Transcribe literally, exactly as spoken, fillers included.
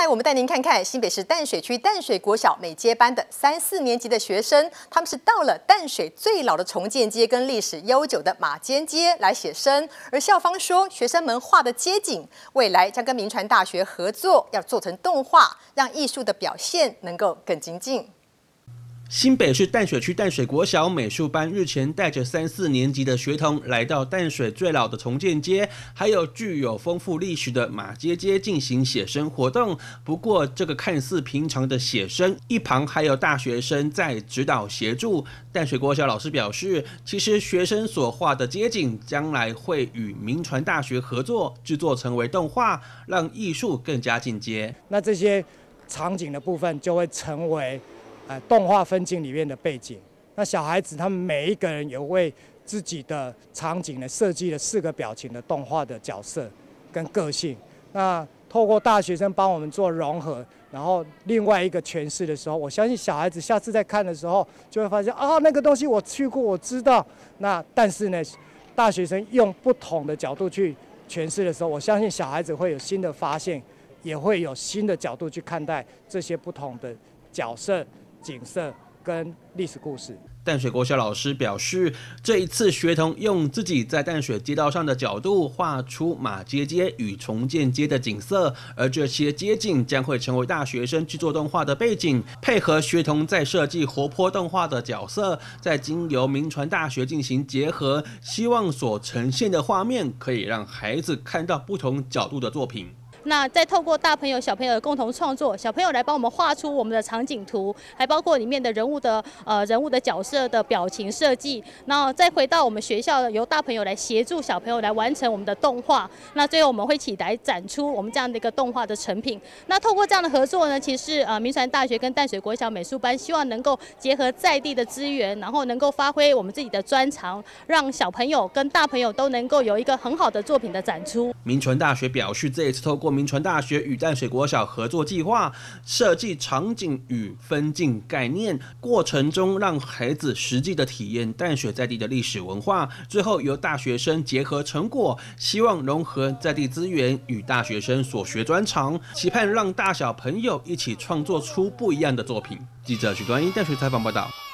来我们带您看看新北市淡水区淡水国小美阶班的三四年级的学生，他们是到了淡水最老的重建街跟历史悠久的马街街来写生，而校方说，学生们画的街景，未来将跟铭传大学合作，要做成动画，让艺术的表现能够更精进。 新北市淡水区淡水国小美术班日前带着三四年级的学童来到淡水最老的重建街，还有具有丰富历史的马街街进行写生活动。不过，这个看似平常的写生，一旁还有大学生在指导协助。淡水国小老师表示，其实学生所画的街景，将来会与铭传大学合作制作成为动画，让艺术更加进阶。 那这些场景的部分就会成为 呃，动画分镜里面的背景，那小孩子他们每一个人有为自己的场景呢设计了四个表情的动画的角色跟个性。那透过大学生帮我们做融合，然后另外一个诠释的时候，我相信小孩子下次再看的时候就会发现啊，那个东西我去过，我知道。那但是呢，大学生用不同的角度去诠释的时候，我相信小孩子会有新的发现，也会有新的角度去看待这些不同的角色、 景色跟历史故事。 淡水国小老师表示，这一次学童用自己在淡水街道上的角度画出马街街与重建街的景色，而这些街景将会成为大学生制作动画的背景，配合学童在设计活泼动画的角色，再经由铭传大学进行结合，希望所呈现的画面可以让孩子看到不同角度的作品。 那再透过大朋友、小朋友的共同创作，小朋友来帮我们画出我们的场景图，还包括里面的人物的呃人物的角色的表情设计。然后再回到我们学校，由大朋友来协助小朋友来完成我们的动画。那最后我们会一起来展出我们这样的一个动画的成品。那透过这样的合作呢，其实呃铭传大学跟淡水国小美术班希望能够结合在地的资源，然后能够发挥我们自己的专长，让小朋友跟大朋友都能够有一个很好的作品的展出。 铭传大学表示，这一次透过 铭传大学与淡水国小合作计划，设计场景与分镜概念，过程中让孩子实际的体验淡水在地的历史文化，最后由大学生结合成果，希望融合在地资源与大学生所学专长，期盼让大小朋友一起创作出不一样的作品。记者许端一淡水采访报道。